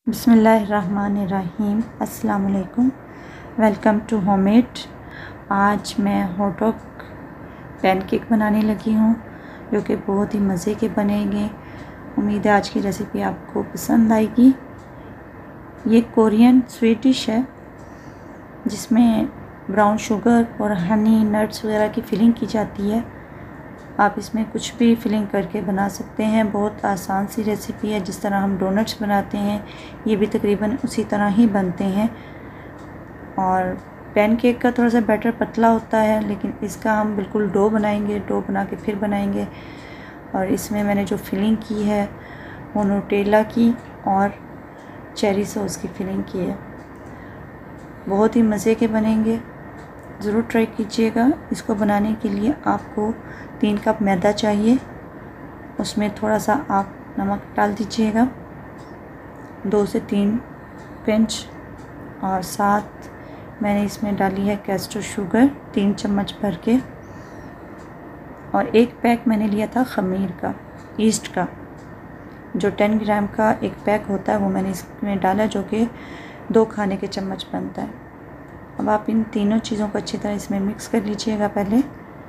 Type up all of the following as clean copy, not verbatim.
बिस्मिल्लाहिर्रहमानिर्रहीम। अस्सलाम वालेकुम। Welcome to homemade. आज मैं हॉट डॉग पैनकेक बनाने लगी हूँ जो कि बहुत ही मज़े के बनेंगे। उम्मीद है आज की रेसिपी आपको पसंद आएगी। ये कोरियन स्वीट डिश है जिसमें ब्राउन शुगर और हनी नट्स वगैरह की फिलिंग की जाती है। आप इसमें कुछ भी फिलिंग करके बना सकते हैं। बहुत आसान सी रेसिपी है। जिस तरह हम डोनट्स बनाते हैं ये भी तकरीबन उसी तरह ही बनते हैं। और पैनकेक का थोड़ा सा बैटर पतला होता है, लेकिन इसका हम बिल्कुल डो बनाएंगे। डो बना के फिर बनाएंगे। और इसमें मैंने जो फिलिंग की है वो न्यूटेला की और चेरी सॉस की फिलिंग की है। बहुत ही मज़े के बनेंगे, ज़रूर ट्राई कीजिएगा। इसको बनाने के लिए आपको 3 कप मैदा चाहिए। उसमें थोड़ा सा आप नमक डाल दीजिएगा, 2 से 3 पिंच। और साथ मैंने इसमें डाली है कैस्टर शुगर 3 चम्मच भर के। और 1 पैक मैंने लिया था ख़मीर का, ईस्ट का, जो 10 ग्राम का 1 पैक होता है वो मैंने इसमें डाला, जो कि 2 खाने के चम्मच बनता है। अब आप इन तीनों चीज़ों को अच्छी तरह इसमें मिक्स कर लीजिएगा पहले।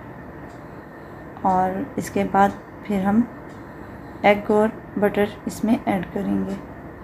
और इसके बाद फिर हम एग और बटर इसमें ऐड करेंगे।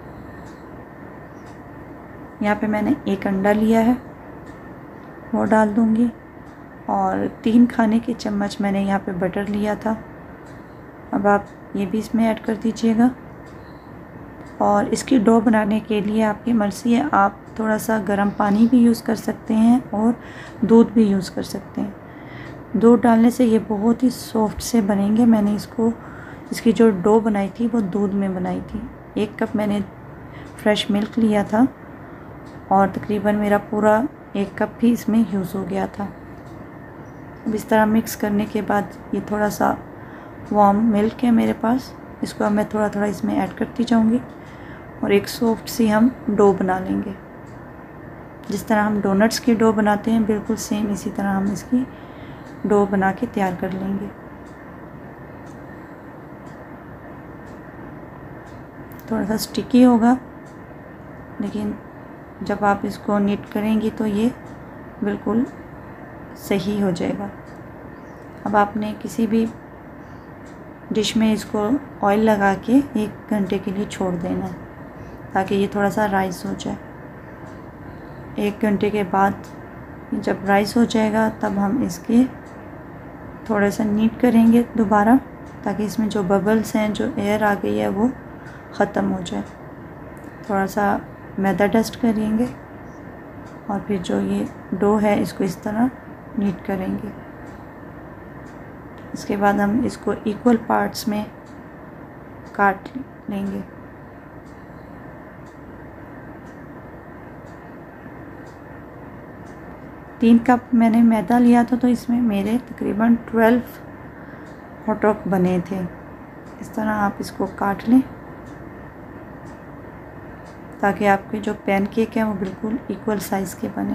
यहाँ पे मैंने 1 अंडा लिया है, वो डाल दूँगी। और 3 खाने के चम्मच मैंने यहाँ पे बटर लिया था। अब आप ये भी इसमें ऐड कर दीजिएगा। और इसकी डो बनाने के लिए आपकी मर्ज़ी है, आप थोड़ा सा गर्म पानी भी यूज़ कर सकते हैं और दूध भी यूज़ कर सकते हैं। दूध डालने से ये बहुत ही सॉफ्ट से बनेंगे। मैंने इसकी जो डो बनाई थी वो दूध में बनाई थी। 1 कप मैंने फ्रेश मिल्क लिया था और तकरीबन मेरा पूरा 1 कप भी इसमें यूज़ हो गया था। अब इस तरह मिक्स करने के बाद ये थोड़ा सा वार्म मिल्क है मेरे पास, इसको अब मैं थोड़ा थोड़ा इसमें ऐड करती जाऊँगी और एक सॉफ्ट सी हम डो बना लेंगे। जिस तरह हम डोनट्स की डो बनाते हैं बिल्कुल सेम इसी तरह हम इसकी डो बना के तैयार कर लेंगे। थोड़ा सा स्टिकी होगा, लेकिन जब आप इसको नीट करेंगी तो ये बिल्कुल सही हो जाएगा। अब आपने किसी भी डिश में इसको ऑयल लगा के 1 घंटे के लिए छोड़ देना है ताकि ये थोड़ा सा राइस हो जाए। 1 घंटे के बाद जब राइस हो जाएगा तब हम इसके थोड़ा सा नीट करेंगे दोबारा, ताकि इसमें जो बबल्स हैं, जो एयर आ गई है, वो ख़त्म हो जाए। थोड़ा सा मैदा डस्ट करेंगे और फिर जो ये डो है इसको इस तरह नीट करेंगे। इसके बाद हम इसको इक्वल पार्ट्स में काट लेंगे। तीन कप मैंने मैदा लिया था, तो इसमें मेरे तकरीबन 12 हॉट डॉग बने थे। इस तरह आप इसको काट लें ताकि आपके जो पैनकेक हैं वो बिल्कुल इक्वल साइज़ के बने।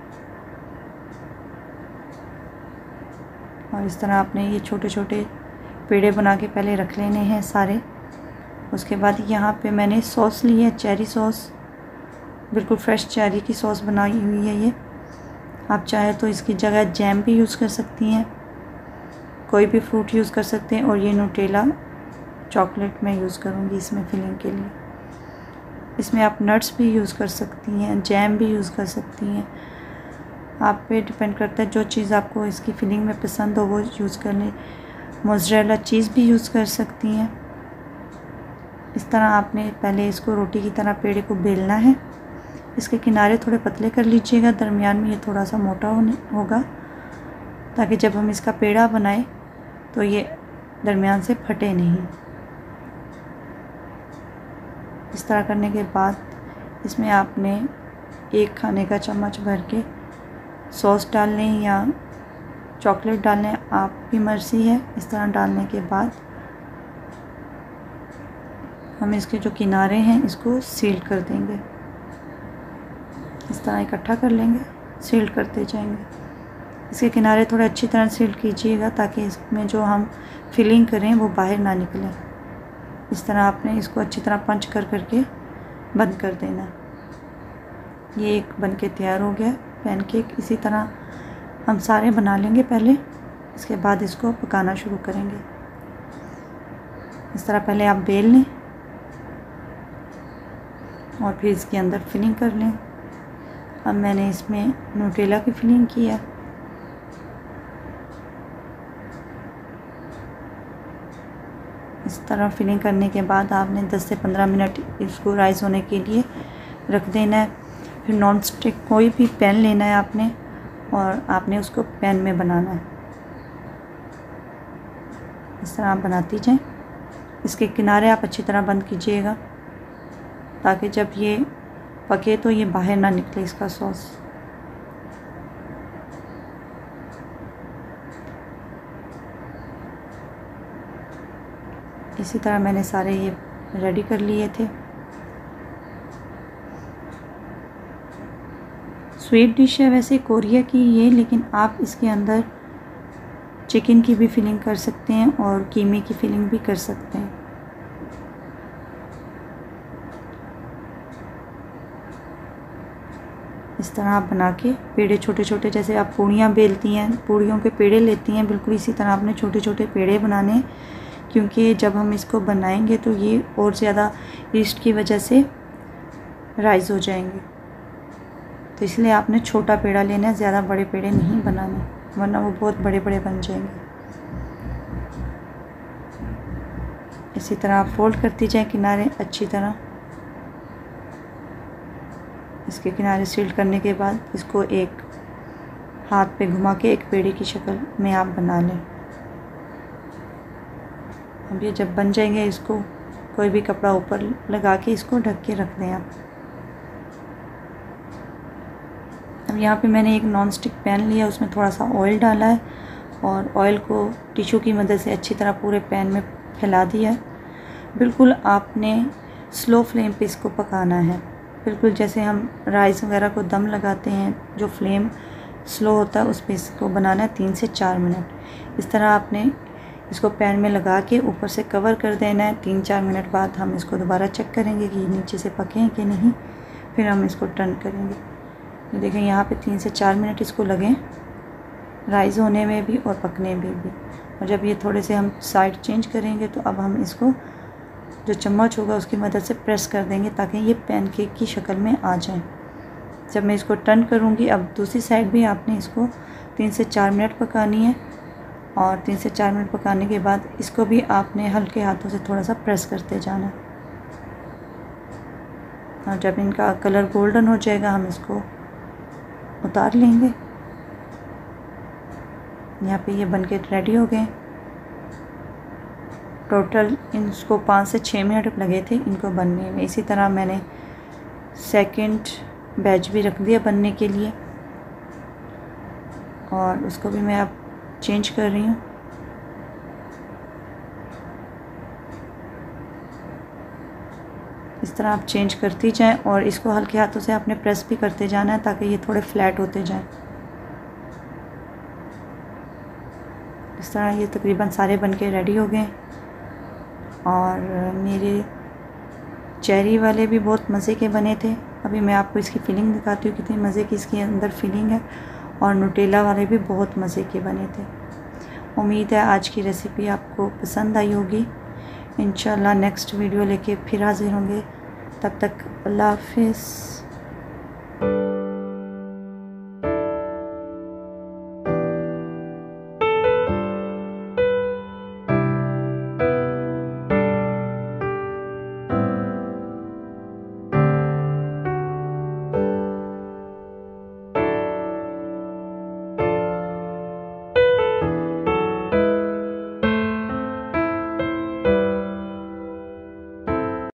और इस तरह आपने ये छोटे छोटे पेड़े बना के पहले रख लेने हैं सारे। उसके बाद यहाँ पे मैंने सॉस ली है, चेरी सॉस, बिल्कुल फ्रेश चेरी की सॉस बनाई हुई है ये। आप चाहे तो इसकी जगह जैम भी यूज़ कर सकती हैं, कोई भी फ्रूट यूज़ कर सकते हैं। और ये न्यूटेला चॉकलेट मैं यूज़ करूँगी इसमें फिलिंग के लिए। इसमें आप नट्स भी यूज़ कर सकती हैं, जैम भी यूज़ कर सकती हैं। आप पे डिपेंड करता है, जो चीज़ आपको इसकी फिलिंग में पसंद हो वो यूज़ कर लें। मोज़रेला चीज़ भी यूज़ कर सकती हैं। इस तरह आपने पहले इसको रोटी की तरह पेड़े को बेलना है। इसके किनारे थोड़े पतले कर लीजिएगा, दरमियान में ये थोड़ा सा मोटा होगा, ताकि जब हम इसका पेड़ा बनाएं तो ये दरमियान से फटे नहीं। इस तरह करने के बाद इसमें आपने 1 खाने का चम्मच भर के सॉस डाल लें या चॉकलेट डाल लें, आपकी मर्ज़ी है। इस तरह डालने के बाद हम इसके जो किनारे हैं इसको सील कर देंगे। इस तरह इकट्ठा कर लेंगे, सील करते जाएंगे। इसके किनारे थोड़े अच्छी तरह सील कीजिएगा ताकि इसमें जो हम फिलिंग करें वो बाहर ना निकले। इस तरह आपने इसको अच्छी तरह पंच कर करके बंद कर देना। ये एक बन के तैयार हो गया पैनकेक। इसी तरह हम सारे बना लेंगे पहले, इसके बाद इसको पकाना शुरू करेंगे। इस तरह पहले आप बेल लें और फिर इसके अंदर फिलिंग कर लें। अब मैंने इसमें न्यूटेला की फिलिंग की है। इस तरह फिलिंग करने के बाद आपने 10 से 15 मिनट इसको राइस होने के लिए रख देना है। फिर नॉन स्टिक कोई भी पैन लेना है आपने, और आपने उसको पैन में बनाना है। इस तरह आप बनाती जाएं। इसके किनारे आप अच्छी तरह बंद कीजिएगा ताकि जब ये पके तो ये बाहर ना निकले इसका सॉस। इसी तरह मैंने सारे ये रेडी कर लिए थे। स्वीट डिश है वैसे कोरिया की ये, लेकिन आप इसके अंदर चिकन की भी फिलिंग कर सकते हैं और कीमे की फिलिंग भी कर सकते हैं। इस तरह आप बना के पेड़े छोटे छोटे, जैसे आप पूड़ियाँ बेलती हैं, पूड़ियों के पेड़े लेती हैं, बिल्कुल इसी तरह आपने छोटे छोटे पेड़े बनाने हैं, क्योंकि जब हम इसको बनाएंगे तो ये और ज़्यादा ईस्ट की वजह से राइज हो जाएंगे। तो इसलिए आपने छोटा पेड़ा लेना है, ज़्यादा बड़े पेड़े नहीं बनाने, वरना वो बहुत बड़े बड़े बन जाएंगे। इसी तरह आप फोल्ड करती जाएं किनारे अच्छी तरह। इसके किनारे सील करने के बाद इसको एक हाथ पे घुमा के एक पेड़े की शक्ल में आप बना लें। अब ये जब बन जाएंगे इसको कोई भी कपड़ा ऊपर लगा के इसको ढक के रख दें आप। अब यहाँ पे मैंने एक नॉन स्टिक पैन लिया, उसमें थोड़ा सा ऑयल डाला है और ऑयल को टिश्यू की मदद से अच्छी तरह पूरे पैन में फैला दिया है। बिल्कुल आपने स्लो फ्लेम पे इसको पकाना है, बिल्कुल जैसे हम राइस वगैरह को दम लगाते हैं, जो फ्लेम स्लो होता है उस पर इसको बनाना है 3 से 4 मिनट। इस तरह आपने इसको पैन में लगा के ऊपर से कवर कर देना है। 3-4 मिनट बाद हम इसको दोबारा चेक करेंगे कि नीचे से पके हैं कि नहीं, फिर हम इसको टर्न करेंगे। ये देखें यहाँ पे 3 से 4 मिनट इसको लगे राइस होने में भी और पकने में भी। और जब ये थोड़े से हम साइड चेंज करेंगे तो अब हम इसको जो चम्मच होगा उसकी मदद से प्रेस कर देंगे ताकि ये पैनकेक की शक्ल में आ जाए। जब मैं इसको टर्न करूँगी, अब दूसरी साइड भी आपने इसको 3 से 4 मिनट पकानी है। और 3 से 4 मिनट पकाने के बाद इसको भी आपने हल्के हाथों से थोड़ा सा प्रेस करते जाना। और जब इनका कलर गोल्डन हो जाएगा हम इसको उतार लेंगे। यहाँ पे ये बनके रेडी हो गए। टोटल इनको 5 से 6 मिनट लगे थे इनको बनने में। इसी तरह मैंने सेकंड बैच भी रख दिया बनने के लिए और उसको भी मैं अब चेंज कर रही हूँ। इस तरह आप चेंज करती जाएं और इसको हल्के हाथों से आपने प्रेस भी करते जाना है ताकि ये थोड़े फ्लैट होते जाएं। इस तरह ये तकरीबन सारे बनके रेडी हो गए। और मेरे चेरी वाले भी बहुत मज़े के बने थे। अभी मैं आपको इसकी फिलिंग दिखाती हूँ कितनी मज़े की इसके अंदर फिलिंग है। और न्यूटेला वाले भी बहुत मज़े के बने थे। उम्मीद है आज की रेसिपी आपको पसंद आई होगी। इंशाल्लाह नेक्स्ट वीडियो लेके फिर हाज़िर होंगे। तब तक अल्लाह हाफ़िज़।